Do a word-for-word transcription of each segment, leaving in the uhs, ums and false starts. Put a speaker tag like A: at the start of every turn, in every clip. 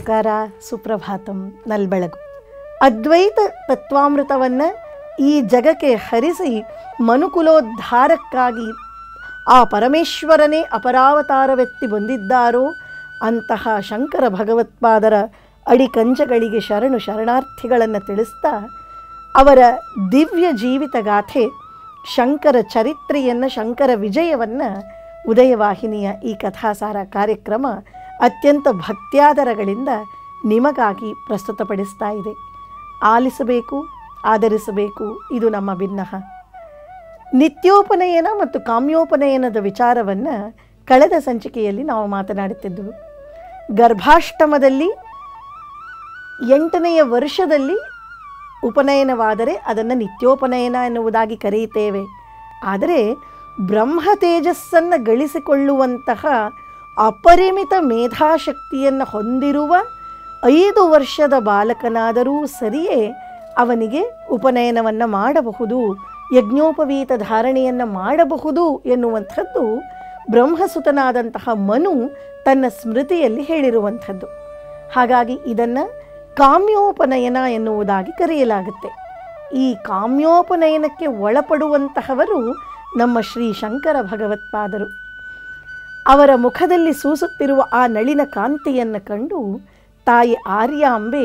A: ನಮಸ್ಕಾರ, ಸುಪ್ರಭಾತಂ, ನಲ್ಬೆಳಗು. ಅದ್ವೈತ ತತ್ವಾಮೃತವನ್ನು ಈ ಜಗಕ್ಕೆ ಹರಿಸಿ ಮನುಕುಲೋದ್ಧಾರಕ್ಕಾಗಿ ಆ ಪರಮೇಶ್ವರನೇ ಅಪರಾವತಾರವೆತ್ತಿ ಬಂದಿದ್ದಾರೋ ಅಂತಹ ಶಂಕರ ಭಗವತ್ಪಾದರ ಅಡಿಕಂಜಗಳಿಗೆ ಶರಣು ಶರಣಾರ್ಥಿಗಳನ್ನು ತಿಳಿಸ್ತಾ ಅವರ ದಿವ್ಯ ಜೀವಿತ ಗಾಥೆ ಶಂಕರ ಚರಿತ್ರೆಯನ್ನು, ಶಂಕರ ವಿಜಯವನ್ನು ಉದಯವಾಹಿನಿಯ ಈ ಕಥಾಸಾರ ಕಾರ್ಯಕ್ರಮ ಅತ್ಯಂತ ಭಕ್ತ್ಯಾದರಗಳಿಂದ ನಿಮಗಾಗಿ ಪ್ರಸ್ತುತಪಡಿಸ್ತಾ ಇದೆ. ಆಲಿಸಬೇಕು, ಆಧರಿಸಬೇಕು, ಇದು ನಮ್ಮ ಭಿನ್ನಹ. ನಿತ್ಯೋಪನಯನ ಮತ್ತು ಕಾಮ್ಯೋಪನಯನದ ವಿಚಾರವನ್ನು ಕಳೆದ ಸಂಚಿಕೆಯಲ್ಲಿ ನಾವು ಮಾತನಾಡುತ್ತಿದ್ದೆವು. ಗರ್ಭಾಷ್ಟಮದಲ್ಲಿ ಎಂಟನೆಯ ವರ್ಷದಲ್ಲಿ ಉಪನಯನವಾದರೆ ಅದನ್ನು ನಿತ್ಯೋಪನಯನ ಎನ್ನುವುದಾಗಿ ಕರೆಯುತ್ತೇವೆ. ಆದರೆ ಬ್ರಹ್ಮ ತೇಜಸ್ಸನ್ನು ಗಳಿಸಿಕೊಳ್ಳುವಂತಹ ಅಪರಿಮಿತ ಮೇಧಾಶಕ್ತಿಯನ್ನು ಹೊಂದಿರುವ ಐದು ವರ್ಷದ ಬಾಲಕನಾದರೂ ಸರಿಯೇ ಅವನಿಗೆ ಉಪನಯನವನ್ನು ಮಾಡಬಹುದು, ಯಜ್ಞೋಪವೀತ ಧಾರಣೆಯನ್ನು ಮಾಡಬಹುದು ಎನ್ನುವಂಥದ್ದು ಬ್ರಹ್ಮಸುತನಾದಂತಹ ಮನು ತನ್ನ ಸ್ಮೃತಿಯಲ್ಲಿ ಹೇಳಿರುವಂಥದ್ದು. ಹಾಗಾಗಿ ಇದನ್ನು ಕಾಮ್ಯೋಪನಯನ ಎನ್ನುವುದಾಗಿ ಕರೆಯಲಾಗುತ್ತೆ. ಈ ಕಾಮ್ಯೋಪನಯನಕ್ಕೆ ಒಳಪಡುವಂತಹವರು ನಮ್ಮ ಶ್ರೀ ಶಂಕರ ಭಗವತ್ಪಾದರು. ಅವರ ಮುಖದಲ್ಲಿ ಸೂಸುತ್ತಿರುವ ಆ ನಳಿನ ಕಾಂತಿಯನ್ನು ಕಂಡು ತಾಯಿ ಆರ್ಯಾಂಬೆ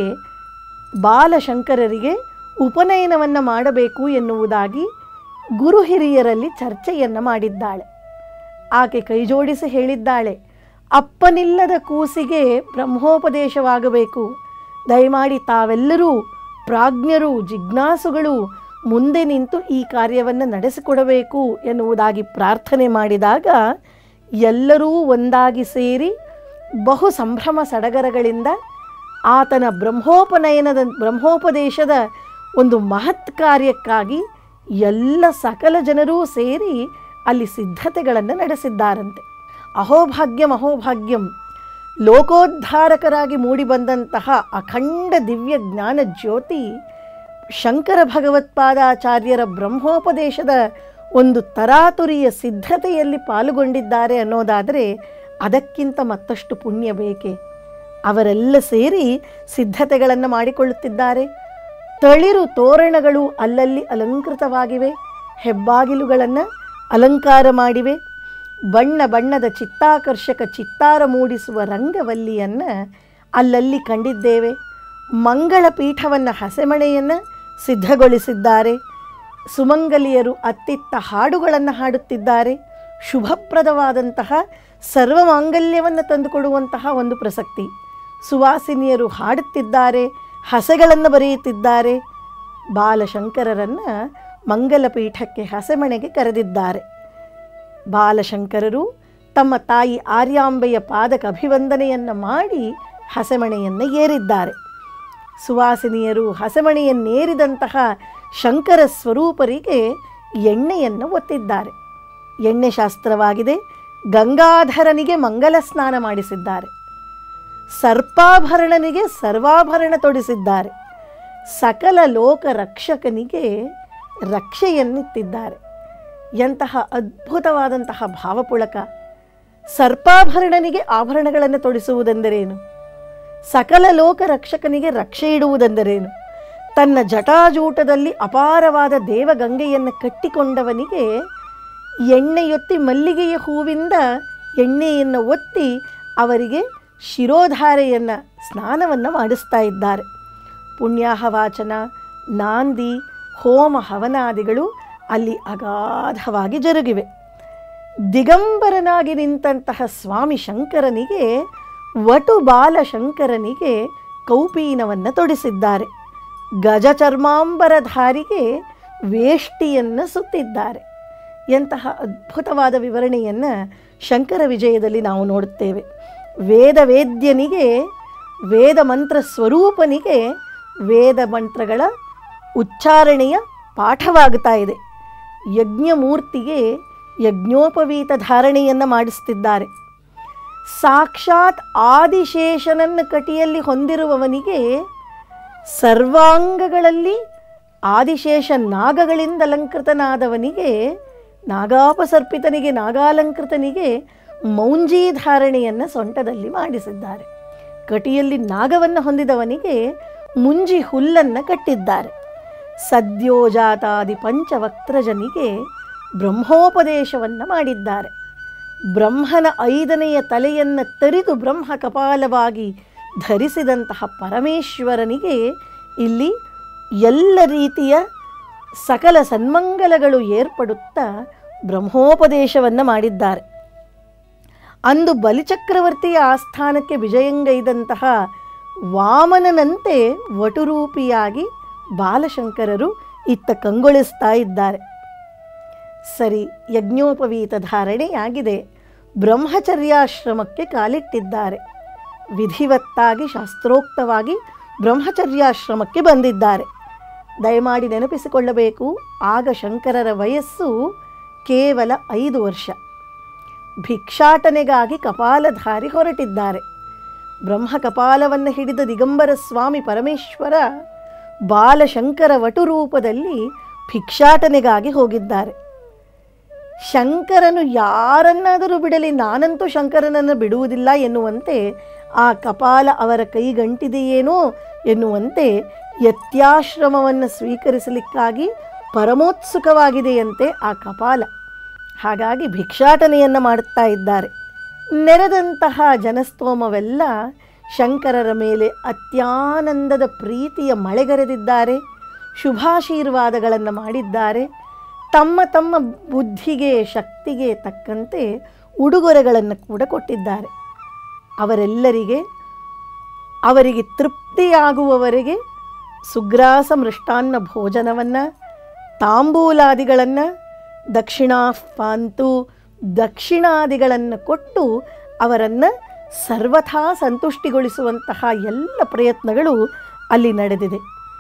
A: ಬಾಲಶಂಕರರಿಗೆ ಉಪನಯನವನ್ನು ಮಾಡಬೇಕು ಎನ್ನುವುದಾಗಿ ಗುರು ಹಿರಿಯರಲ್ಲಿ ಚರ್ಚೆಯನ್ನು ಮಾಡಿದ್ದಾಳೆ. ಆಕೆ ಕೈಜೋಡಿಸಿ ಹೇಳಿದ್ದಾಳೆ, ಅಪ್ಪನಿಲ್ಲದ ಕೂಸಿಗೆ ಬ್ರಹ್ಮೋಪದೇಶವಾಗಬೇಕು, ದಯಮಾಡಿ ತಾವೆಲ್ಲರೂ ಪ್ರಾಜ್ಞರು, ಜಿಜ್ಞಾಸುಗಳು ಮುಂದೆ ನಿಂತು ಈ ಕಾರ್ಯವನ್ನು ನಡೆಸಿಕೊಡಬೇಕು ಎನ್ನುವುದಾಗಿ ಪ್ರಾರ್ಥನೆ ಮಾಡಿದಾಗ ಎಲ್ಲರೂ ಒಂದಾಗಿ ಸೇರಿ ಬಹು ಸಂಭ್ರಮ ಸಡಗರಗಳಿಂದ ಆತನ ಬ್ರಹ್ಮೋಪನಯನದ ಬ್ರಹ್ಮೋಪದೇಶದ ಒಂದು ಮಹತ್ ಕಾರ್ಯಕ್ಕಾಗಿ ಎಲ್ಲ ಸಕಲ ಜನರೂ ಸೇರಿ ಅಲ್ಲಿ ಸಿದ್ಧತೆಗಳನ್ನು ನಡೆಸಿದ್ದಾರಂತೆ. ಅಹೋಭಾಗ್ಯಂ ಅಹೋಭಾಗ್ಯಂ, ಲೋಕೋದ್ಧಾರಕರಾಗಿ ಮೂಡಿಬಂದಂತಹ ಅಖಂಡ ದಿವ್ಯ ಜ್ಞಾನ ಜ್ಯೋತಿ ಶಂಕರ ಭಗವತ್ಪಾದಾಚಾರ್ಯರ ಬ್ರಹ್ಮೋಪದೇಶದ ಒಂದು ತರಾತುರಿಯ ಸಿದ್ಧತೆಯಲ್ಲಿ ಪಾಲುಗೊಂಡಿದ್ದಾರೆ ಅನ್ನೋದಾದರೆ ಅದಕ್ಕಿಂತ ಮತ್ತಷ್ಟು ಪುಣ್ಯ ಬೇಕೆ. ಅವರೆಲ್ಲ ಸೇರಿ ಸಿದ್ಧತೆಗಳನ್ನು ಮಾಡಿಕೊಳ್ಳುತ್ತಿದ್ದಾರೆ. ತಳಿರು ತೋರಣಗಳು ಅಲ್ಲಲ್ಲಿ ಅಲಂಕೃತವಾಗಿವೆ, ಹೆಬ್ಬಾಗಿಲುಗಳನ್ನು ಅಲಂಕಾರ ಮಾಡಿವೆ. ಬಣ್ಣ ಬಣ್ಣದ ಚಿತ್ತಾಕರ್ಷಕ ಚಿತ್ತಾರ ಮೂಡಿಸುವ ರಂಗವಲ್ಲಿಯನ್ನು ಅಲ್ಲಲ್ಲಿ ಕಂಡಿದ್ದೇವೆ. ಮಂಗಳ ಪೀಠವನ್ನು, ಹಸೆಮಣೆಯನ್ನು ಸಿದ್ಧಗೊಳಿಸಿದ್ದಾರೆ. ಸುಮಂಗಲಿಯರು ಅತ್ತಿತ್ತ ಹಾಡುಗಳನ್ನು ಹಾಡುತ್ತಿದ್ದಾರೆ. ಶುಭಪ್ರದವಾದಂತಹ ಸರ್ವಮಾಂಗಲ್ಯವನ್ನು ತಂದುಕೊಡುವಂತಹ ಒಂದು ಪ್ರಸಕ್ತಿ. ಸುವಾಸಿನಿಯರು ಹಾಡುತ್ತಿದ್ದಾರೆ, ಹಸೆಗಳನ್ನು ಬರೆಯುತ್ತಿದ್ದಾರೆ. ಬಾಲಶಂಕರರನ್ನು ಮಂಗಲ ಪೀಠಕ್ಕೆ, ಹಸೆಮಣೆಗೆ ಕರೆದಿದ್ದಾರೆ. ಬಾಲಶಂಕರರು ತಮ್ಮ ತಾಯಿ ಆರ್ಯಾಂಬೆಯ ಪಾದಕ ಅಭಿವಂದನೆಯನ್ನು ಮಾಡಿ ಹಸೆಮಣೆಯನ್ನು ಏರಿದ್ದಾರೆ. ಸುವಾಸಿನಿಯರು ಹಸೆಮಣೆಯನ್ನೇರಿದಂತಹ ಶಂಕರ ಸ್ವರೂಪರಿಗೆ ಎಣ್ಣೆಯನ್ನು ಒತ್ತಿದ್ದಾರೆ. ಎಣ್ಣೆ ಶಾಸ್ತ್ರವಾಗಿದೆ. ಗಂಗಾಧರನಿಗೆ ಮಂಗಲ ಸ್ನಾನ ಮಾಡಿಸಿದ್ದಾರೆ. ಸರ್ಪಾಭರಣನಿಗೆ ಸರ್ವಾಭರಣ ತೊಡಿಸಿದ್ದಾರೆ. ಸಕಲ ಲೋಕ ರಕ್ಷಕನಿಗೆ ರಕ್ಷೆಯನ್ನಿತ್ತಿದ್ದಾರೆ. ಎಂತಹ ಅದ್ಭುತವಾದಂತಹ ಭಾವಪುಳಕ! ಸರ್ಪಾಭರಣನಿಗೆ ಆಭರಣಗಳನ್ನು ತೊಡಿಸುವುದೆಂದರೇನು? ಸಕಲ ಲೋಕ ರಕ್ಷಕನಿಗೆ ರಕ್ಷೆ ಇಡುವುದೆಂದರೇನು? ತನ್ನ ಜಟಾಜೂಟದಲ್ಲಿ ಅಪಾರವಾದ ದೇವಗಂಗೆಯನ್ನು ಕಟ್ಟಿಕೊಂಡವನಿಗೆ ಎಣ್ಣೆಯೊತ್ತಿ, ಮಲ್ಲಿಗೆಯ ಹೂವಿಂದ ಎಣ್ಣೆಯನ್ನು ಒತ್ತಿ ಅವರಿಗೆ ಶಿರೋಧಾರೆಯನ್ನು, ಸ್ನಾನವನ್ನು ಮಾಡಿಸ್ತಾ ಇದ್ದಾರೆ. ಪುಣ್ಯಾಹವಾಚನ, ನಾಂದಿ, ಹೋಮ ಹವನಾದಿಗಳು ಅಲ್ಲಿ ಅಗಾಧವಾಗಿ ಜರುಗಿವೆ. ದಿಗಂಬರನಾಗಿ ನಿಂತಹ ಸ್ವಾಮಿ ಶಂಕರನಿಗೆ, ವಟು ಬಾಲಶಂಕರನಿಗೆ ಕೌಪೀನವನ್ನು ತೊಡಿಸಿದ್ದಾರೆ. ಗಜಚರ್ಮಾಂಬರಧಾರಿಗೆ ವೇಷ್ಟಿಯನ್ನು ಸುತ್ತಿದ್ದಾರೆ. ಎಂತಹ ಅದ್ಭುತವಾದ ವಿವರಣೆಯನ್ನು ಶಂಕರ ವಿಜಯದಲ್ಲಿ ನಾವು ನೋಡುತ್ತೇವೆ. ವೇದ ವೇದ್ಯನಿಗೆ, ವೇದ ಮಂತ್ರ ಸ್ವರೂಪನಿಗೆ ವೇದ ಮಂತ್ರಗಳ ಉಚ್ಚಾರಣೆಯ ಪಾಠವಾಗುತ್ತಾ ಇದೆ. ಯಜ್ಞಮೂರ್ತಿಗೆ ಯಜ್ಞೋಪವೀತ ಧಾರಣೆಯನ್ನು ಮಾಡಿಸ್ತಿದ್ದಾರೆ. ಸಾಕ್ಷಾತ್ ಆದಿಶೇಷನನ್ನು ಕಟಿಯಲ್ಲಿ ಹೊಂದಿರುವವನಿಗೆ ಸರ್ವಾಂಗಗಳಲ್ಲಿ ಆದಿಶೇಷ ನಾಗಗಳಿಂದ ಅಲಂಕೃತನಾದವನಿಗೆ, ನಾಗಾಪಸರ್ಪಿತನಿಗೆ, ನಾಗಾಲಂಕೃತನಿಗೆ ಮೌಂಜಿ ಧಾರಣೆಯನ್ನು ಸೊಂಟದಲ್ಲಿ ಮಾಡಿಸಿದ್ದಾರೆ. ಕಟಿಯಲ್ಲಿ ನಾಗವನ್ನು ಹೊಂದಿದವನಿಗೆ ಮುಂಜಿ ಹುಲ್ಲನ್ನು ಕಟ್ಟಿದ್ದಾರೆ. ಸದ್ಯೋಜಾತಾದಿ ಪಂಚವಕ್ತ್ರಜನಿಗೆ ಬ್ರಹ್ಮೋಪದೇಶವನ್ನು ಮಾಡಿದ್ದಾರೆ. ಬ್ರಹ್ಮನ ಐದನೆಯ ತಲೆಯನ್ನು ತರಿದು ಬ್ರಹ್ಮ ಕಪಾಲವಾಗಿ ಧರಿಸಿದಂತಹ ಪರಮೇಶ್ವರನಿಗೆ ಇಲ್ಲಿ ಎಲ್ಲ ರೀತಿಯ ಸಕಲ ಸನ್ಮಂಗಲಗಳು ಏರ್ಪಡುತ್ತಾ ಬ್ರಹ್ಮೋಪದೇಶವನ್ನು ಮಾಡಿದ್ದಾರೆ. ಅಂದು ಬಲಿಚಕ್ರವರ್ತಿಯ ಆಸ್ಥಾನಕ್ಕೆ ವಿಜಯಂಗೈದಂತಹ ವಾಮನನಂತೆ ವಟುರೂಪಿಯಾಗಿ ಬಾಲಶಂಕರರು ಇತ್ತ ಕಂಗೊಳಿಸ್ತಾ ಇದ್ದಾರೆ. ಸರಿ, ಯಜ್ಞೋಪವೀತ ಧಾರಣೆಯಾಗಿದೆ. ಬ್ರಹ್ಮಚರ್ಯಾಶ್ರಮಕ್ಕೆ ಕಾಲಿಟ್ಟಿದ್ದಾರೆ. ವಿಧಿವತ್ತಾಗಿ ಶಾಸ್ತ್ರೋಕ್ತವಾಗಿ ಬ್ರಹ್ಮಚರ್ಯಾಶ್ರಮಕ್ಕೆ ಬಂದಿದ್ದಾರೆ. ದಯಮಾಡಿ ನೆನಪಿಸಿಕೊಳ್ಳಬೇಕು, ಆಗ ಶಂಕರರ ವಯಸ್ಸು ಕೇವಲ ಐದು ವರ್ಷ. ಭಿಕ್ಷಾಟನೆಗಾಗಿ ಕಪಾಲಧಾರಿ ಹೊರಟಿದ್ದಾರೆ. ಬ್ರಹ್ಮ ಕಪಾಲವನ್ನು ಹಿಡಿದ ದಿಗಂಬರ ಸ್ವಾಮಿ ಪರಮೇಶ್ವರ ಬಾಲಶಂಕರ ವಟುರೂಪದಲ್ಲಿ ಭಿಕ್ಷಾಟನೆಗಾಗಿ ಹೋಗಿದ್ದಾರೆ. ಶಂಕರನು ಯಾರನ್ನಾದರೂ ಬಿಡಲಿ, ನಾನಂತೂ ಶಂಕರನನ್ನು ಬಿಡುವುದಿಲ್ಲ ಎನ್ನುವಂತೆ ಆ ಕಪಾಲ ಅವರ ಕೈಗಂಟಿದೆಯೇನೋ ಎನ್ನುವಂತೆ ಯತ್ಯಾಶ್ರಮವನ್ನು ಸ್ವೀಕರಿಸಲಿಕ್ಕಾಗಿ ಪರಮೋತ್ಸುಕವಾಗಿದೆಯಂತೆ ಆ ಕಪಾಲ. ಹಾಗಾಗಿ ಭಿಕ್ಷಾಟನೆಯನ್ನು ಮಾಡುತ್ತಾ ಇದ್ದಾರೆ. ನೆರೆದಂತಹ ಜನಸ್ತೋಮವೆಲ್ಲ ಶಂಕರರ ಮೇಲೆ ಅತ್ಯಾನಂದದ ಪ್ರೀತಿಯ ಮಳೆಗರೆದಿದ್ದಾರೆ. ಶುಭಾಶೀರ್ವಾದಗಳನ್ನು ಮಾಡಿದ್ದಾರೆ. ತಮ್ಮ ತಮ್ಮ ಬುದ್ಧಿಗೆ ಶಕ್ತಿಗೆ ತಕ್ಕಂತೆ ಉಡುಗೊರೆಗಳನ್ನು ಕೂಡ ಕೊಟ್ಟಿದ್ದಾರೆ. ಅವರೆಲ್ಲರಿಗೆ ಅವರಿಗೆ ತೃಪ್ತಿಯಾಗುವವರೆಗೆ ಸುಗ್ರಾಸ ಮೃಷ್ಟಾನ್ನ ಭೋಜನವನ್ನು, ತಾಂಬೂಲಾದಿಗಳನ್ನು, ದಕ್ಷಿಣಾಫಾಂತು ದಕ್ಷಿಣಾದಿಗಳನ್ನು ಕೊಟ್ಟು ಅವರನ್ನು ಸರ್ವಥಾ ಸಂತುಷ್ಟಿಗೊಳಿಸುವಂತಹ ಎಲ್ಲ ಪ್ರಯತ್ನಗಳು ಅಲ್ಲಿ ನಡೆದಿದೆ.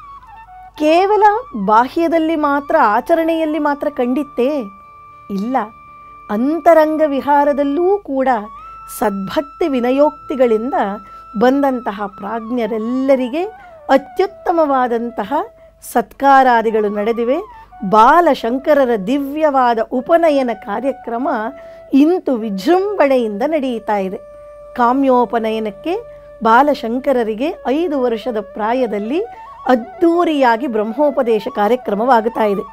A: ಕೇವಲ ಬಾಹ್ಯದಲ್ಲಿ ಮಾತ್ರ, ಆಚರಣೆಯಲ್ಲಿ ಮಾತ್ರ ಕಂಡಿತ್ತೇ? ಇಲ್ಲ, ಅಂತರಂಗ ವಿಹಾರದಲ್ಲೂ ಕೂಡ ಸದ್ಭಕ್ತಿ ವಿನಯೋಕ್ತಿಗಳಿಂದ ಬಂದಂತಹ ಪ್ರಾಜ್ಞರೆಲ್ಲರಿಗೆ ಅತ್ಯುತ್ತಮವಾದಂತಹ ಸತ್ಕಾರಾದಿಗಳು ನಡೆದಿವೆ. ಬಾಲಶಂಕರರ ದಿವ್ಯವಾದ ಉಪನಯನ ಕಾರ್ಯಕ್ರಮ ಇಂತು ವಿಜೃಂಭಣೆಯಿಂದ ನಡೆಯುತ್ತಾ ಇದೆ. ಕಾಮ್ಯೋಪನಯನಕ್ಕೆ ಬಾಲಶಂಕರರಿಗೆ ಐದು ವರ್ಷದ ಪ್ರಾಯದಲ್ಲಿ ಅದ್ಧೂರಿಯಾಗಿ ಬ್ರಹ್ಮೋಪದೇಶ ಕಾರ್ಯಕ್ರಮವಾಗುತ್ತಾ ಇದೆ.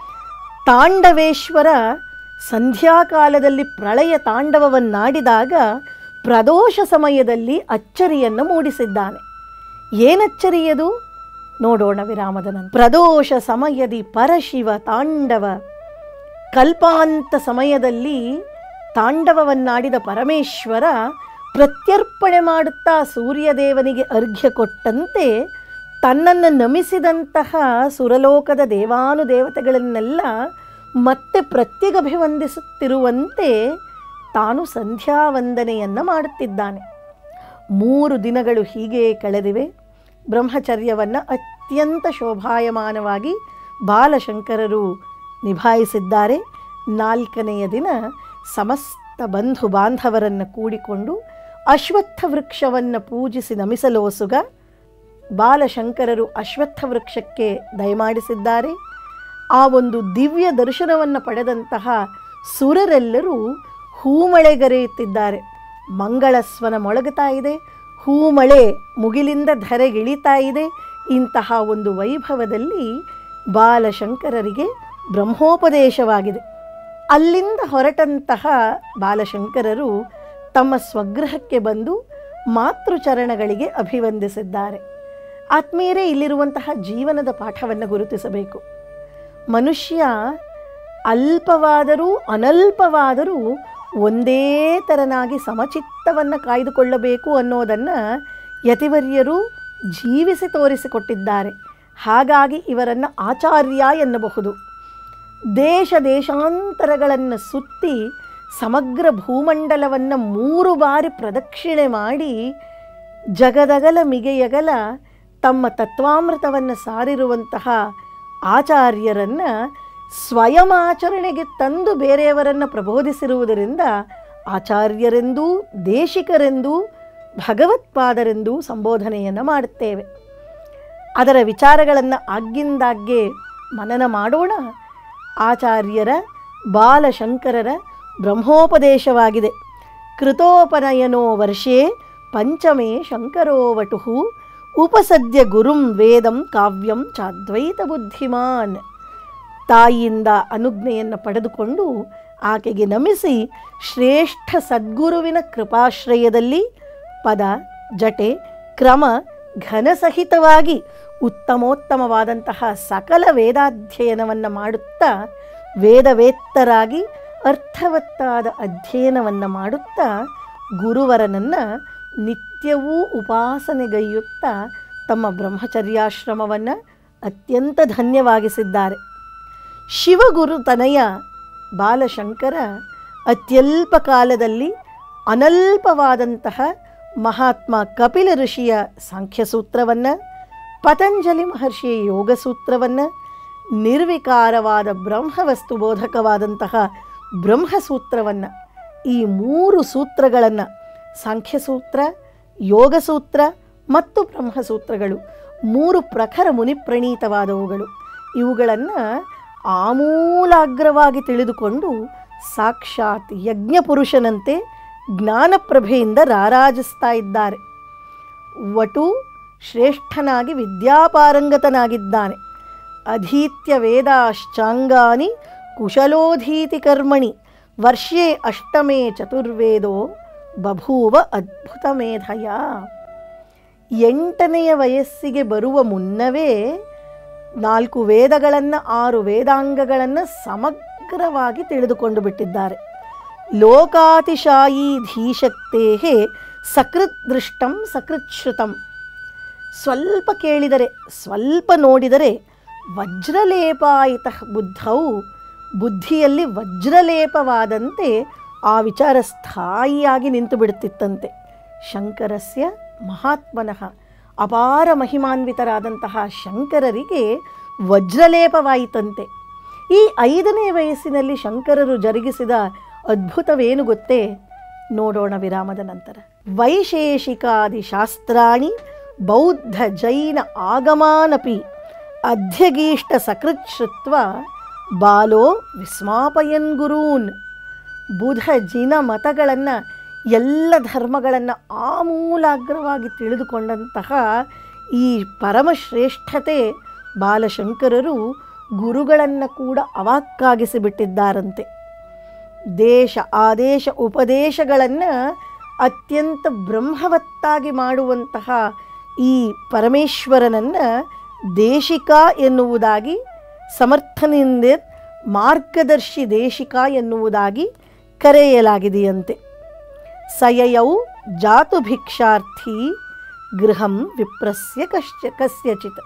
A: ತಾಂಡವೇಶ್ವರ ಸಂಧ್ಯಾಕಾಲದಲ್ಲಿ ಪ್ರಳಯ ತಾಂಡವವನ್ನಾಡಿದಾಗ ಪ್ರದೋಷ ಸಮಯದಲ್ಲಿ ಅಚ್ಚರಿಯನ್ನು ಮೂಡಿಸಿದ್ದಾನೆ. ಏನಚ್ಚರಿಯದು ನೋಡೋಣ ವಿರಾಮದ ನಂತರ. ಪ್ರದೋಷ ಸಮಯದಿ ಪರಶಿವ ತಾಂಡವ, ಕಲ್ಪಾಂತ ಸಮಯದಲ್ಲಿ ತಾಂಡವವನ್ನಾಡಿದ ಪರಮೇಶ್ವರ ಪ್ರತ್ಯರ್ಪಣೆ ಮಾಡುತ್ತಾ ಸೂರ್ಯದೇವನಿಗೆ ಅರ್ಘ್ಯ ಕೊಟ್ಟಂತೆ ತನ್ನನ್ನು ನಮಿಸಿದಂತಹ ಸುರಲೋಕದ ದೇವಾನುದೇವತೆಗಳನ್ನೆಲ್ಲ ಮತ್ತೆ ಪ್ರತ್ಯಗಭಿವಂದಿಸುತ್ತಿರುವಂತೆ ತಾನು ಸಂಧ್ಯಾವಂದನೆಯನ್ನು ಮಾಡುತ್ತಿದ್ದಾನೆ. ಮೂರು ದಿನಗಳು ಹೀಗೆ ಕಳೆದಿವೆ. ಬ್ರಹ್ಮಚರ್ಯವನ್ನು ಅತ್ಯಂತ ಶೋಭಾಯಮಾನವಾಗಿ ಬಾಲಶಂಕರರು ನಿಭಾಯಿಸಿದ್ದಾರೆ. ನಾಲ್ಕನೆಯ ದಿನ ಸಮಸ್ತ ಬಂಧು ಬಾಂಧವರನ್ನು ಕೂಡಿಕೊಂಡು ಅಶ್ವತ್ಥ ವೃಕ್ಷವನ್ನು ಪೂಜಿಸಿ ನಮಿಸಲೋಸುಗ ಬಾಲಶಂಕರರು ಅಶ್ವತ್ಥ ವೃಕ್ಷಕ್ಕೆ ದಯಮಾಡಿಸಿದ್ದಾರೆ. ಆ ಒಂದು ದಿವ್ಯ ದರ್ಶನವನ್ನು ಪಡೆದಂತಹ ಸುರರೆಲ್ಲರೂ ಹೂಮಳೆಗರೆಯುತ್ತಿದ್ದಾರೆ. ಮಂಗಳಸ್ವನ ಮೊಳಗುತ್ತಾ ಇದೆ. ಹೂಮಳೆ ಮುಗಿಲಿಂದ ಧರೆಗಿಳಿತಾ ಇದೆ. ಇಂತಹ ಒಂದು ವೈಭವದಲ್ಲಿ ಬಾಲಶಂಕರರಿಗೆ ಬ್ರಹ್ಮೋಪದೇಶವಾಗಿದೆ. ಅಲ್ಲಿಂದ ಹೊರಟಂತಹ ಬಾಲಶಂಕರರು ತಮ್ಮ ಸ್ವಗೃಹಕ್ಕೆ ಬಂದು ಮಾತೃಚರಣಗಳಿಗೆ ಅಭಿವಂದಿಸಿದ್ದಾರೆ. ಆತ್ಮೀಯರೇ, ಇಲ್ಲಿರುವಂತಹ ಜೀವನದ ಪಾಠವನ್ನು ಗುರುತಿಸಬೇಕು. ಮನುಷ್ಯ ಅಲ್ಪವಾದರೂ ಅನಲ್ಪವಾದರೂ ಒಂದೇ ತೆರನಾಗಿ ಸಮಚಿತ್ತವನ್ನು ಕಾಯ್ದುಕೊಳ್ಳಬೇಕು ಅನ್ನೋದನ್ನು ಯತಿವರ್ಯರು ಜೀವಿಸಿ ತೋರಿಸಿಕೊಟ್ಟಿದ್ದಾರೆ. ಹಾಗಾಗಿ ಇವರನ್ನು ಆಚಾರ್ಯ ಎನ್ನಬಹುದು. ದೇಶ ದೇಶಾಂತರಗಳನ್ನು ಸುತ್ತಿ ಸಮಗ್ರ ಭೂಮಂಡಲವನ್ನು ಮೂರು ಬಾರಿ ಪ್ರದಕ್ಷಿಣೆ ಮಾಡಿ ಜಗದಗಲ ಮಿಗೆಯಗಲ ತಮ್ಮ ತತ್ವಾಮೃತವನ್ನು ಸಾರಿರುವಂತಹ ಆಚಾರ್ಯರನ್ನು ಸ್ವಯಂ ಆಚರಣೆಗೆ ತಂದು ಬೇರೆಯವರನ್ನು ಪ್ರಬೋಧಿಸಿರುವುದರಿಂದ ಆಚಾರ್ಯರೆಂದೂ ದೇಶಿಕರೆಂದೂ ಭಗವತ್ಪಾದರೆಂದೂ ಸಂಬೋಧನೆಯನ್ನು ಮಾಡುತ್ತೇವೆ. ಅದರ ವಿಚಾರಗಳನ್ನು ಆಗಿಂದಾಗ್ಗೆ ಮನನ ಮಾಡೋಣ. ಆಚಾರ್ಯರ ಬಾಲಶಂಕರರ ಬ್ರಹ್ಮೋಪದೇಶವಾಗಿದೆ. ಕೃತೋಪನಯನೋ ವರ್ಷೇ ಪಂಚಮೇ ಶಂಕರೋ ವಟುಃ ಉಪಸದ್ಯ ಗುರುಂ ವೇದಂ ಕಾವ್ಯಂ ಚಾದ್ವೈತ ಬುದ್ಧಿಮಾನ್. ತಾಯಿಯಿಂದ ಅನುಜ್ಞೆಯನ್ನು ಪಡೆದುಕೊಂಡು ಆಕೆಗೆ ನಮಿಸಿ ಶ್ರೇಷ್ಠ ಸದ್ಗುರುವಿನ ಕೃಪಾಶ್ರಯದಲ್ಲಿ ಪದ ಜಟೆ ಕ್ರಮ ಘನಸಹಿತವಾಗಿ ಉತ್ತಮೋತ್ತಮವಾದಂತಹ ಸಕಲ ವೇದಾಧ್ಯಯನವನ್ನು ಮಾಡುತ್ತಾ ವೇದವೇತ್ತರಾಗಿ ಅರ್ಥವತ್ತಾದ ಅಧ್ಯಯನವನ್ನು ಮಾಡುತ್ತಾ ಗುರುವರನನ್ನು ನಿತ್ಯವೂ ಉಪಾಸನೆಗೈಯುತ್ತಾ ತಮ್ಮ ಬ್ರಹ್ಮಚರ್ಯಾಶ್ರಮವನ್ನು ಅತ್ಯಂತ ಧನ್ಯವಾಗಿಸಿದ್ದಾರೆ. ಶಿವಗುರು ತನಯ ಬಾಲಶಂಕರ ಅತ್ಯಲ್ಪ ಕಾಲದಲ್ಲಿ ಅನಲ್ಪವಾದಂತಹ ಮಹಾತ್ಮ ಕಪಿಲ ಋಷಿಯ ಸಾಂಖ್ಯಸೂತ್ರವನ್ನು, ಪತಂಜಲಿ ಮಹರ್ಷಿಯ ಯೋಗಸೂತ್ರವನ್ನು, ನಿರ್ವಿಕಾರವಾದ ಬ್ರಹ್ಮವಸ್ತು ಬೋಧಕವಾದಂತಹ ಬ್ರಹ್ಮಸೂತ್ರವನ್ನು, ಈ ಮೂರು ಸೂತ್ರಗಳನ್ನು ಸಾಂಖ್ಯಸೂತ್ರ, ಯೋಗಸೂತ್ರ ಮತ್ತು ಬ್ರಹ್ಮಸೂತ್ರಗಳು ಮೂರು ಪ್ರಖರ ಮುನಿಪ್ರಣೀತವಾದವುಗಳು. ಇವುಗಳನ್ನು ಆಮೂಲಾಗ್ರವಾಗಿ ತಿಳಿದುಕೊಂಡು ಸಾಕ್ಷಾತ್ ಯಜ್ಞಪುರುಷನಂತೆ ಜ್ಞಾನಪ್ರಭೆಯಿಂದ ರಾರಾಜಿಸ್ತಾ ಇದ್ದಾರೆ. ವಟು ಶ್ರೇಷ್ಠನಾಗಿ ವಿದ್ಯಾಪಾರಂಗತನಾಗಿದ್ದಾನೆ. ಅಧೀತ್ಯ ವೇದಾಶ್ಚಾಂಗಾನಿ ಕುಶಲೋಧೀತಿ ಕರ್ಮಣಿ ವರ್ಷೇ ಅಷ್ಟಮೇ ಚತುರ್ವೇದೋ ಬಭೂವ ಅದ್ಭುತ ಮೇಧಯ. ಎಂಟನೆಯ ವಯಸ್ಸಿಗೆ ಬರುವ ಮುನ್ನವೇ ನಾಲ್ಕು ವೇದಗಳನ್ನು, ಆರು ವೇದಾಂಗಗಳನ್ನು ಸಮಗ್ರವಾಗಿ ತಿಳಿದುಕೊಂಡು ಬಿಟ್ಟಿದ್ದಾರೆ. ಲೋಕಾತಿಶಾಯಿ ಧೀಶಕ್ತೇ ಸಕೃತ್ ದೃಷ್ಟಂ ಸಕೃತ್ ಶ್ರುತಂ. ಸ್ವಲ್ಪ ಕೇಳಿದರೆ, ಸ್ವಲ್ಪ ನೋಡಿದರೆ ವಜ್ರಲೇಪಾಯಿತ ಬುದ್ಧೌ, ಬುದ್ಧಿಯಲ್ಲಿ ವಜ್ರಲೇಪವಾದಂತೆ ಆ ವಿಚಾರ ಸ್ಥಾಯಿಯಾಗಿ ನಿಂತು ಬಿಡುತ್ತಿತ್ತಂತೆ. ಶಂಕರಸ್ಯ ಮಹಾತ್ಮನಃ, ಅಪಾರ ಮಹಿಮಾನ್ವಿತರಾದಂತಹ ಶಂಕರರಿಗೆ ವಜ್ರಲೇಪವಾಯಿತಂತೆ. ಈ ಐದನೇ ವಯಸ್ಸಿನಲ್ಲಿ ಶಂಕರರು ಜರುಗಿಸಿದ ಅದ್ಭುತವೇನು ಗೊತ್ತೇ? ನೋಡೋಣ ವಿರಾಮದ ನಂತರ. ವೈಶೇಷಿಕಾದಿ ಶಾಸ್ತ್ರಾಣಿ ಬೌದ್ಧ ಜೈನ ಆಗಮಾನಪಿ ಅಧ್ಯಗೀಷ್ಟ ಸಕೃತ್ ಶ್ರುತ್ವ ಬಾಲೋ ವಿಸ್ಮಾಪಯನ್ ಗುರೂನ್. ಬುಧ ಜಿನ ಮತಗಳನ್ನು, ಎಲ್ಲ ಧರ್ಮಗಳನ್ನು ಆಮೂಲಾಗ್ರವಾಗಿ ತಿಳಿದುಕೊಂಡಂತಹ ಈ ಪರಮಶ್ರೇಷ್ಠತೆ ಬಾಲಶಂಕರರು ಗುರುಗಳನ್ನು ಕೂಡ ಅವಾಕ್ಕಾಗಿಸಿಬಿಟ್ಟಿದ್ದಾರಂತೆ. ದೇಶ ಆದೇಶ ಉಪದೇಶಗಳನ್ನು ಅತ್ಯಂತ ಬ್ರಹ್ಮವತ್ತಾಗಿ ಮಾಡುವಂತಹ ಈ ಪರಮೇಶ್ವರನನ್ನು ದೇಶಿಕ ಎನ್ನುವುದಾಗಿ, ಸಮರ್ಥನಿಂದ ಮಾರ್ಗದರ್ಶಿ ದೇಶಿಕ ಎನ್ನುವುದಾಗಿ ಕರೆಯಲಾಗಿದೆಯಂತೆ. ಸಯಯೌ ಜಾತು ಭಿಕ್ಷಾರ್ಥಿ ಗೃಹಂ ವಿಪ್ರಸ್ಯ ಕಶ್ಯ ಕಸ್ಯಚಿತ್.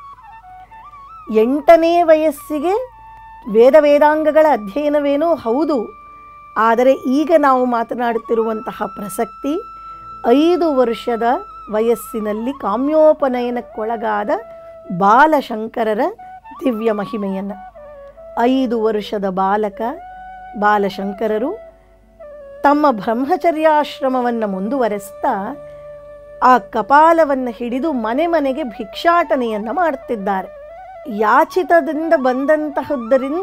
A: ಎಂಟನೇ ವಯಸ್ಸಿಗೆ ವೇದ ವೇದಾಂಗಗಳ ಅಧ್ಯಯನವೇನೋ ಹೌದು, ಆದರೆ ಈಗ ನಾವು ಮಾತನಾಡುತ್ತಿರುವಂತಹ ಪ್ರಸಕ್ತಿ ಐದು ವರ್ಷದ ವಯಸ್ಸಿನಲ್ಲಿ ಕಾಮ್ಯೋಪನಯನಕ್ಕೊಳಗಾದ ಬಾಲಶಂಕರರ ದಿವ್ಯ ಮಹಿಮೆಯನ್ನು. ಐದು ವರ್ಷದ ಬಾಲಕ ಬಾಲಶಂಕರರು ತಮ್ಮ ಬ್ರಹ್ಮಚರ್ಯಾಶ್ರಮವನ್ನು ಮುಂದುವರೆಸ್ತಾ ಆ ಕಪಾಲವನ್ನು ಹಿಡಿದು ಮನೆ ಮನೆಗೆ ಭಿಕ್ಷಾಟನೆಯನ್ನು ಮಾಡುತ್ತಿದ್ದಾರೆ. ಯಾಚಿತದಿಂದ ಬಂದಂತಹದ್ದರಿಂದ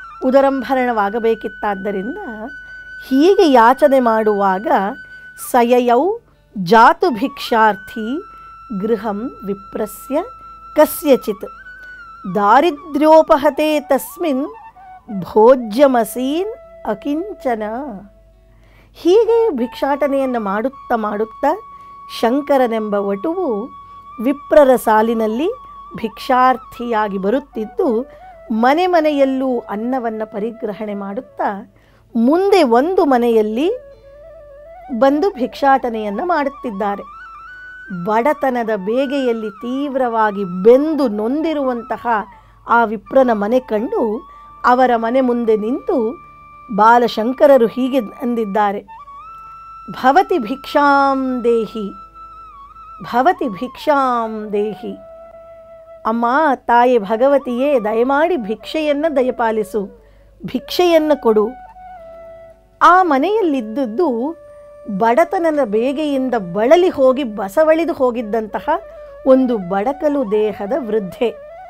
A: ಉದರಂಭರಣವಾಗಬೇಕಿತ್ತಾದ್ದರಿಂದ ಹೀಗೆ ಯಾಚನೆ ಮಾಡುವಾಗ ಸಯಯೌ ಜಾತು ಭಿಕ್ಷಾರ್ಥಿ ಗೃಹಂ ವಿಪ್ರಸ್ಯ ಕಸ್ಯಚಿತ್ ದಾರಿದ್ರ್ಯೋಪಹತೆ ತಸ್ಮಿನ್ ಭೋಜ್ಯಮಸೀನ್ ಅಕಿಂಚನ. ಹೀಗೆ ಭಿಕ್ಷಾಟನೆಯನ್ನು ಮಾಡುತ್ತಾ ಮಾಡುತ್ತಾ ಶಂಕರನೆಂಬ ವಟುವು ವಿಪ್ರರ ಸಾಲಿನಲ್ಲಿ ಭಿಕ್ಷಾರ್ಥಿಯಾಗಿ ಬರುತ್ತಿದ್ದು ಮನೆ ಮನೆಯಲ್ಲೂ ಅನ್ನವನ್ನು ಪರಿಗ್ರಹಣೆ ಮಾಡುತ್ತಾ ಮುಂದೆ ಒಂದು ಮನೆಯಲ್ಲಿ ಬಂದು ಭಿಕ್ಷಾಟನೆಯನ್ನು ಮಾಡುತ್ತಿದ್ದಾರೆ. ಬಡತನದ ಬೇಗೆಯಲ್ಲಿ ತೀವ್ರವಾಗಿ ಬೆಂದು ನೊಂದಿರುವಂತಹ ಆ ವಿಪ್ರನ ಮನೆ ಕಂಡು ಅವರ ಮನೆ ಮುಂದೆ ನಿಂತು ಬಾಲಶಂಕರರು ಹೀಗೆ ಅಂದಿದ್ದಾರೆ: ಭವತಿ ಭಿಕ್ಷಾಂ ದೇಹಿ, ಭವತಿ ಭಿಕ್ಷಾಂ ದೇಹಿ. ಅಮ್ಮ, ತಾಯಿ ಭಗವತಿಯೇ, ದಯಮಾಡಿ ಭಿಕ್ಷೆಯನ್ನು ದಯಪಾಲಿಸು, ಭಿಕ್ಷೆಯನ್ನು ಕೊಡು. ಆ ಮನೆಯಲ್ಲಿದ್ದದ್ದು ಬಡತನದ ಬೇಗೆಯಿಂದ ಬಳಲಿ ಹೋಗಿ ಬಸವಳಿದು ಹೋಗಿದ್ದಂತಹ ಒಂದು ಬಡಕಲು ದೇಹದ ವೃದ್ಧೆ,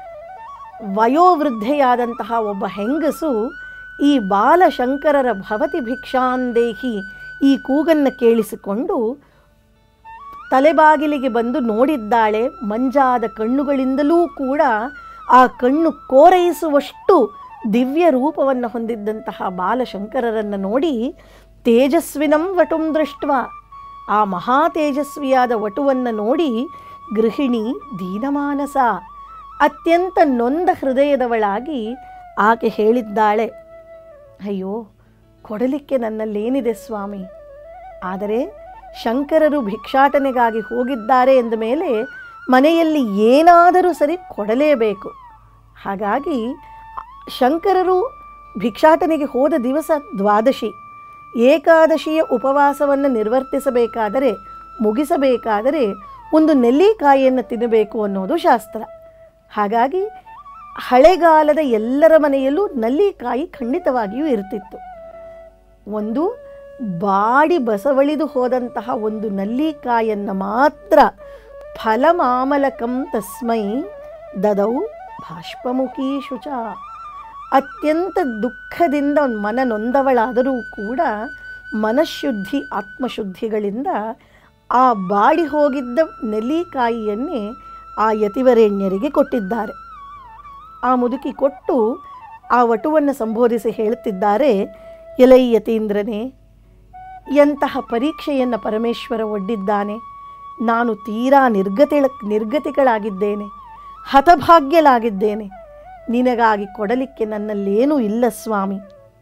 A: ವಯೋವೃದ್ಧೆಯಾದಂತಹ ಒಬ್ಬ ಹೆಂಗಸು ಈ ಬಾಲಶಂಕರರ ಭವತಿ ಭಿಕ್ಷಾಂದೇಹಿ ಈ ಕೂಗನ್ನು ಕೇಳಿಸಿಕೊಂಡು ತಲೆಬಾಗಿಲಿಗೆ ಬಂದು ನೋಡಿದ್ದಾಳೆ. ಮಂಜಾದ ಕಣ್ಣುಗಳಿಂದಲೂ ಕೂಡ ಆ ಕಣ್ಣು ಕೋರೈಸುವಷ್ಟು ದಿವ್ಯ ರೂಪವನ್ನು ಹೊಂದಿದ್ದಂತಹ ಬಾಲಶಂಕರರನ್ನು ನೋಡಿ ತೇಜಸ್ವಿನಂ ವಟುಂ ದೃಷ್ಟ, ಆ ಮಹಾ ತೇಜಸ್ವಿಯಾದ ವಟುವನ್ನು ನೋಡಿ ಗೃಹಿಣಿ ದೀನಮಾನಸ, ಅತ್ಯಂತ ನೊಂದ ಹೃದಯದವಳಾಗಿ ಆಕೆ ಹೇಳಿದ್ದಾಳೆ, ಅಯ್ಯೋ ಕೊಡಲಿಕ್ಕೆ ನನ್ನಲ್ಲೇನಿದೆ ಸ್ವಾಮಿ, ಆದರೆ ಶಂಕರರು ಭಿಕ್ಷಾಟನೆಗಾಗಿ ಹೋಗಿದ್ದಾರೆ ಎಂದ ಮೇಲೆ ಮನೆಯಲ್ಲಿ ಏನಾದರೂ ಸರಿ ಕೊಡಲೇಬೇಕು. ಹಾಗಾಗಿ ಶಂಕರರು ಭಿಕ್ಷಾಟನೆಗೆ ಹೋದ ದಿವಸ ದ್ವಾದಶಿ, ಏಕಾದಶಿಯ ಉಪವಾಸವನ್ನು ನಿರ್ವರ್ತಿಸಬೇಕಾದರೆ, ಮುಗಿಸಬೇಕಾದರೆ ಒಂದು ನೆಲ್ಲಿಕಾಯಿಯನ್ನು ತಿನ್ನಬೇಕು ಅನ್ನೋದು ಶಾಸ್ತ್ರ. ಹಾಗಾಗಿ ಹಳೆಗಾಲದ ಎಲ್ಲರ ಮನೆಯಲ್ಲೂ ನೆಲ್ಲಿಕಾಯಿ ಖಂಡಿತವಾಗಿಯೂ ಇರ್ತಿತ್ತು. ಒಂದು ಬಾಡಿ ಬಸವಳಿದು ಹೋದಂತಹ ಒಂದು ನೆಲ್ಲಿಕಾಯನ್ನು ಮಾತ್ರ ಫಲಮಾಮಲಕಂ ತಸ್ಮೈ ದದೌ ಬಾಷ್ಪಮುಖೀ ಶುಚ. ಅತ್ಯಂತ ದುಃಖದಿಂದ ಮನ ನೊಂದವಳಾದರೂ ಕೂಡ ಮನಃಶುದ್ಧಿ ಆತ್ಮಶುದ್ಧಿಗಳಿಂದ ಆ ಬಾಡಿ ಹೋಗಿದ್ದ ನೆಲ್ಲಿಕಾಯಿಯನ್ನೇ ಆ ಯತಿವರೇಣ್ಯರಿಗೆ ಕೊಟ್ಟಿದ್ದಾರೆ. ಆ ಮುದುಕಿ ಕೊಟ್ಟು ಆ ವಟುವನ್ನು ಸಂಬೋಧಿಸಿ ಹೇಳುತ್ತಿದ್ದಾರೆ, ಎಲೈ ಯತೀಂದ್ರನೇ, ಎಂತಹ ಪರೀಕ್ಷೆಯನ್ನು ಪರಮೇಶ್ವರ ಒಡ್ಡಿದ್ದಾನೆ. ನಾನು ತೀರಾ ನಿರ್ಗತಿಳ ನಿರ್ಗತಿಗಳಾಗಿದ್ದೇನೆ, ಹತಭಾಗ್ಯಲಾಗಿದ್ದೇನೆ. ನಿನಗಾಗಿ ಕೊಡಲಿಕ್ಕೆ ನನ್ನಲ್ಲೇನೂ ಇಲ್ಲ ಸ್ವಾಮಿ.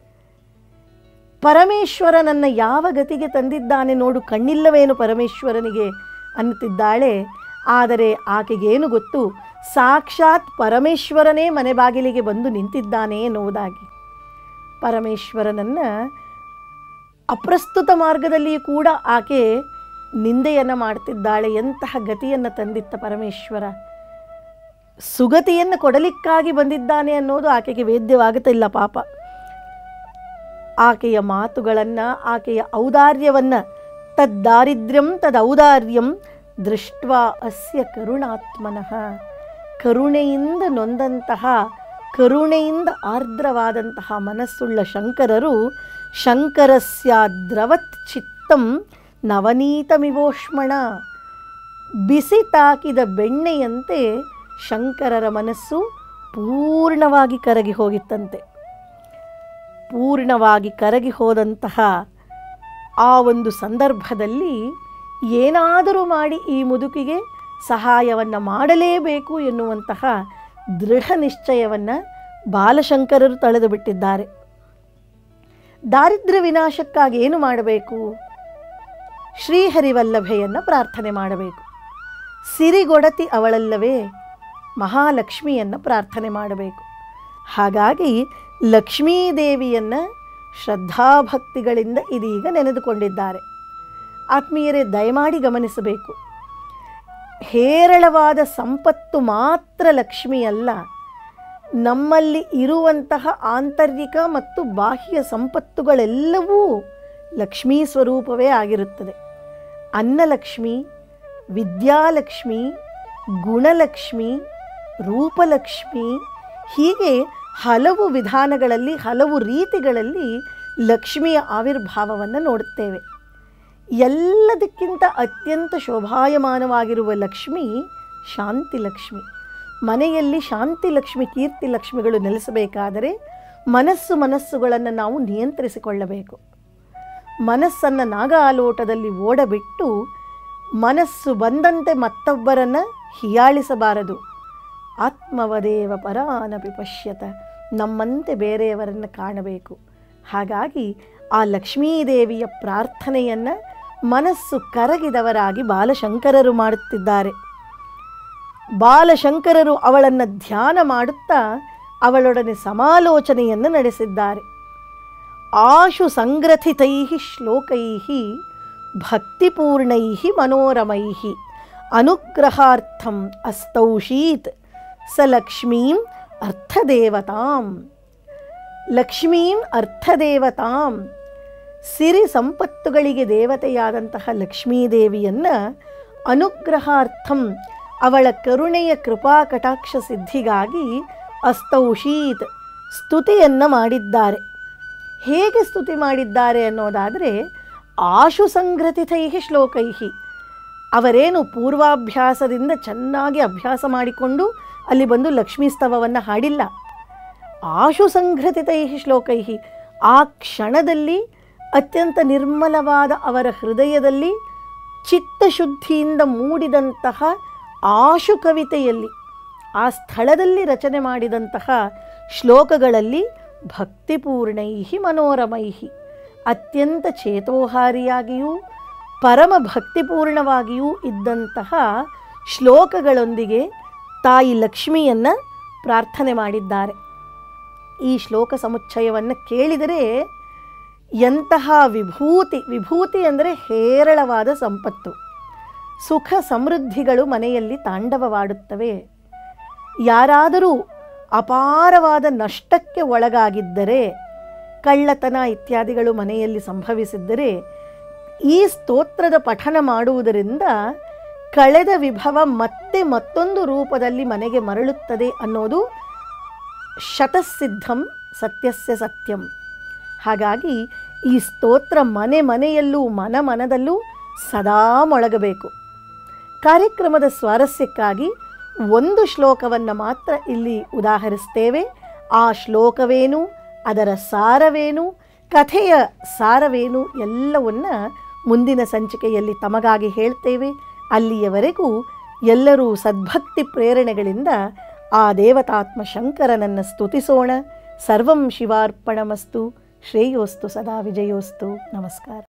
A: ಪರಮೇಶ್ವರ ನನ್ನ ಯಾವ ಗತಿಗೆ ತಂದಿದ್ದಾನೆ ನೋಡು, ಕಣ್ಣಿಲ್ಲವೇನು ಪರಮೇಶ್ವರನಿಗೆ ಅನ್ನುತ್ತಿದ್ದಾಳೆ. ಆದರೆ ಆಕೆಗೇನು ಗೊತ್ತು, ಸಾಕ್ಷಾತ್ ಪರಮೇಶ್ವರನೇ ಮನೆ ಬಾಗಿಲಿಗೆ ಬಂದು ನಿಂತಿದ್ದಾನೆ ಎನ್ನುವುದಾಗಿ. ಪರಮೇಶ್ವರನನ್ನು ಅಪ್ರಸ್ತುತ ಮಾರ್ಗದಲ್ಲಿಯೂ ಕೂಡ ಆಕೆ ನಿಂದೆಯನ್ನು ಮಾಡ್ತಿದ್ದಾಳೆ. ಎಂತಹ ಗತಿಯನ್ನು ತಂದಿತ್ತ ಪರಮೇಶ್ವರ, ಸುಗತಿಯನ್ನು ಕೊಡಲಿಕ್ಕಾಗಿ ಬಂದಿದ್ದಾನೆ ಅನ್ನೋದು ಆಕೆಗೆ ವೇದ್ಯವಾಗುತ್ತಿಲ್ಲ ಪಾಪ. ಆಕೆಯ ಮಾತುಗಳನ್ನು, ಆಕೆಯ ಔದಾರ್ಯವನ್ನು, ತದ್ದಾರಿದ್ರ್ಯಂ ತದೌದಾರ್ಯಂ ದೃಷ್ಟ್ವಾ ಅಸ್ಯ ಕರುಣಾತ್ಮನಃ, ಕರುಣೆಯಿಂದ ನೊಂದಂತಹ, ಕರುಣೆಯಿಂದ ಆರ್ದ್ರವಾದಂತಹ ಮನಸ್ಸುಳ್ಳ ಶಂಕರರು ಶಂಕರಸ್ಯಾದ್ರವತ್ ಚಿತ್ತಂ ನವನೀತಮಿವೋಷ್ಮಣ, ಬಿಸಿ ತಾಕಿದ ಬೆಣ್ಣೆಯಂತೆ ಶಂಕರರ ಮನಸ್ಸು ಪೂರ್ಣವಾಗಿ ಕರಗಿ ಹೋಗಿತ್ತಂತೆ. ಪೂರ್ಣವಾಗಿ ಕರಗಿ ಹೋದಂತಹ ಆ ಒಂದು ಸಂದರ್ಭದಲ್ಲಿ ಏನಾದರೂ ಮಾಡಿ ಈ ಮುದುಕಿಗೆ ಸಹಾಯವನ್ನು ಮಾಡಲೇಬೇಕು ಎನ್ನುವಂತಹ ದೃಢ ನಿಶ್ಚಯವನ್ನು ಬಾಲಶಂಕರರು ತಳೆದು ಬಿಟ್ಟಿದ್ದಾರೆ. ದಾರಿದ್ರ್ಯ ವಿನಾಶಕ್ಕಾಗಿ ಏನು ಮಾಡಬೇಕು? ಶ್ರೀಹರಿವಲ್ಲಭೆಯನ್ನು ಪ್ರಾರ್ಥನೆ ಮಾಡಬೇಕು. ಸಿರಿಗೊಡತಿ ಅವಳಲ್ಲವೇ ಮಹಾಲಕ್ಷ್ಮಿಯನ್ನು ಪ್ರಾರ್ಥನೆ ಮಾಡಬೇಕು. ಹಾಗಾಗಿ ಲಕ್ಷ್ಮೀದೇವಿಯನ್ನು ಶ್ರದ್ಧಾಭಕ್ತಿಗಳಿಂದ ಇದೀಗ ನೆನೆದುಕೊಂಡಿದ್ದಾರೆ. ಆತ್ಮೀಯರೇ, ದಯಮಾಡಿ ಗಮನಿಸಬೇಕು, ಹೇರಳವಾದ ಸಂಪತ್ತು ಮಾತ್ರ ಲಕ್ಷ್ಮಿಯಲ್ಲ, ನಮ್ಮಲ್ಲಿ ಇರುವಂತಹ ಆಂತರಿಕ ಮತ್ತು ಬಾಹ್ಯ ಸಂಪತ್ತುಗಳೆಲ್ಲವೂ ಲಕ್ಷ್ಮೀ ಸ್ವರೂಪವೇ ಆಗಿರುತ್ತದೆ. ಅನ್ನಲಕ್ಷ್ಮಿ, ವಿದ್ಯಾಲಕ್ಷ್ಮಿ, ಗುಣಲಕ್ಷ್ಮಿ, ರೂಪಲಕ್ಷ್ಮಿ, ಹೀಗೆ ಹಲವು ವಿಧಾನಗಳಲ್ಲಿ, ಹಲವು ರೀತಿಗಳಲ್ಲಿ ಲಕ್ಷ್ಮಿಯ ಆವಿರ್ಭಾವವನ್ನು ನೋಡುತ್ತೇವೆ. ಎಲ್ಲದಕ್ಕಿಂತ ಅತ್ಯಂತ ಶೋಭಾಯಮಾನವಾಗಿರುವ ಲಕ್ಷ್ಮಿ ಶಾಂತಿ ಲಕ್ಷ್ಮಿ. ಮನೆಯಲ್ಲಿ ಶಾಂತಿ ಲಕ್ಷ್ಮಿ, ಕೀರ್ತಿ ಲಕ್ಷ್ಮಿಗಳು ನೆಲೆಸಬೇಕಾದರೆ ಮನಸ್ಸು ಮನಸ್ಸುಗಳನ್ನು ನಾವು ನಿಯಂತ್ರಿಸಿಕೊಳ್ಳಬೇಕು. ಮನಸ್ಸನ್ನು ನಾಗಾಲೋಟದಲ್ಲಿ ಓಡಬಿಟ್ಟು ಮನಸ್ಸು ಬಂದಂತೆ ಮತ್ತೊಬ್ಬರನ್ನು ಹೀಯಾಳಿಸಬಾರದು. ಆತ್ಮವದೇವ ಪರಾನಪಿ ಪಶ್ಯತ, ನಮ್ಮಂತೆ ಬೇರೆಯವರನ್ನು ಕಾಣಬೇಕು. ಹಾಗಾಗಿ ಆ ಲಕ್ಷ್ಮೀದೇವಿಯ ಪ್ರಾರ್ಥನೆಯನ್ನು ಮನಸ್ಸು ಕರಗಿದವರಾಗಿ ಬಾಲಶಂಕರರು ಮಾಡುತ್ತಿದ್ದಾರೆ. ಬಾಲಶಂಕರರು ಅವಳನ್ನು ಧ್ಯಾನ ಮಾಡುತ್ತಾ ಅವಳೊಡನೆ ಸಮಾಲೋಚನೆಯನ್ನು ನಡೆಸಿದ್ದಾರೆ. ಆಶು ಸಂಗ್ರಥಿತೈ ಶ್ಲೋಕೈ ಭಕ್ತಿಪೂರ್ಣೈ ಮನೋರಮೈ ಅನುಗ್ರಹಾರ್ಥಂ ಅಸ್ತೌಷೀತ್ ಸ ಲಕ್ಷ್ಮೀಂ ಅರ್ಥದೇವತಾಂ. ಲಕ್ಷ್ಮೀಂ ಅರ್ಥದೇವತಾಂ, ಸಿರಿ ಸಂಪತ್ತುಗಳಿಗೆ ದೇವತೆಯಾದಂತಹ ಲಕ್ಷ್ಮೀದೇವಿಯನ್ನು ಅನುಗ್ರಹಾರ್ಥಂ, ಅವಳ ಕರುಣೆಯ ಕೃಪಾ ಕಟಾಕ್ಷ ಸಿದ್ಧಿಗಾಗಿ ಅಸ್ತೌಷೀತ್, ಸ್ತುತಿಯನ್ನು ಮಾಡಿದ್ದಾರೆ. ಹೇಗೆ ಸ್ತುತಿ ಮಾಡಿದ್ದಾರೆ ಅನ್ನೋದಾದರೆ, ಆಶು ಸಂಗ್ರಥಿತೈ ಶ್ಲೋಕೈ, ಅವರೇನು ಪೂರ್ವಾಭ್ಯಾಸದಿಂದ ಚೆನ್ನಾಗಿ ಅಭ್ಯಾಸ ಮಾಡಿಕೊಂಡು ಅಲ್ಲಿ ಬಂದು ಲಕ್ಷ್ಮೀ ಸ್ತವವನ್ನು ಹಾಡಿಲ್ಲ. ಆಶು ಸಂಘೃತಿತೈ ಶ್ಲೋಕೈ, ಆ ಕ್ಷಣದಲ್ಲಿ ಅತ್ಯಂತ ನಿರ್ಮಲವಾದ ಅವರ ಹೃದಯದಲ್ಲಿ ಚಿತ್ತಶುದ್ಧಿಯಿಂದ ಮೂಡಿದಂತಹ ಆಶು ಕವಿತೆಯಲ್ಲಿ, ಆ ಸ್ಥಳದಲ್ಲಿ ರಚನೆ ಮಾಡಿದಂತಹ ಶ್ಲೋಕಗಳಲ್ಲಿ ಭಕ್ತಿಪೂರ್ಣೈ ಮನೋರಮೈ, ಅತ್ಯಂತ ಚೇತೋಹಾರಿಯಾಗಿಯೂ ಪರಮ ಭಕ್ತಿಪೂರ್ಣವಾಗಿಯೂ ಇದ್ದಂತಹ ಶ್ಲೋಕಗಳೊಂದಿಗೆ ತಾಯಿ ಲಕ್ಷ್ಮಿಯನ್ನು ಪ್ರಾರ್ಥನೆ ಮಾಡಿದ್ದಾರೆ. ಈ ಶ್ಲೋಕ ಸಮುಚ್ಚಯವನ್ನು ಕೇಳಿದರೆ ಎಂತಹ ವಿಭೂತಿ, ವಿಭೂತಿ ಅಂದರೆ ಹೇರಳವಾದ ಸಂಪತ್ತು, ಸುಖ ಸಮೃದ್ಧಿಗಳು ಮನೆಯಲ್ಲಿ ತಾಂಡವವಾಡುತ್ತವೆ. ಯಾರಾದರೂ ಅಪಾರವಾದ ನಷ್ಟಕ್ಕೆ ಒಳಗಾಗಿದ್ದರೆ, ಕಳ್ಳತನ ಇತ್ಯಾದಿಗಳು ಮನೆಯಲ್ಲಿ ಸಂಭವಿಸಿದ್ದರೆ, ಈ ಸ್ತೋತ್ರದ ಪಠನ ಮಾಡುವುದರಿಂದ ಕಳೆದ ವಿಭವ ಮತ್ತೆ ಮತ್ತೊಂದು ರೂಪದಲ್ಲಿ ಮನೆಗೆ ಮರಳುತ್ತದೆ ಅನ್ನೋದು ಶತಸಿದ್ಧಂ ಸತ್ಯಸ್ಯ ಸತ್ಯಂ. ಹಾಗಾಗಿ ಈ ಸ್ತೋತ್ರ ಮನೆ ಮನೆಯಲ್ಲೂ ಮನ ಮನದಲ್ಲೂ ಸದಾ ಮೊಳಗಬೇಕು. ಕಾರ್ಯಕ್ರಮದ ಸ್ವಾರಸ್ಯಕ್ಕಾಗಿ ಒಂದು ಶ್ಲೋಕವನ್ನು ಮಾತ್ರ ಇಲ್ಲಿ ಉದಾಹರಿಸ್ತೇವೆ. ಆ ಶ್ಲೋಕವೇನು, ಅದರ ಸಾರವೇನು, ಕಥೆಯ ಸಾರವೇನು ಎಲ್ಲವನ್ನು ಮುಂದಿನ ಸಂಚಿಕೆಯಲ್ಲಿ ತಮಗಾಗಿ ಹೇಳ್ತೇವೆ. ಅಲ್ಲಿಯವರೆಗೂ ಎಲ್ಲರೂ ಸದ್ಭಕ್ತಿ ಪ್ರೇರಣೆಗಳಿಂದ ಆ ದೇವತಾತ್ಮ ಶಂಕರನನ್ನು ಸ್ತುತಿಸೋಣ. ಸರ್ವಂ ಶಿವಾರ್ಪಣಮಸ್ತು. ಶ್ರೇಯೋಸ್ತು ಸದಾ ವಿಜಯೋಸ್ತು. ನಮಸ್ಕಾರ.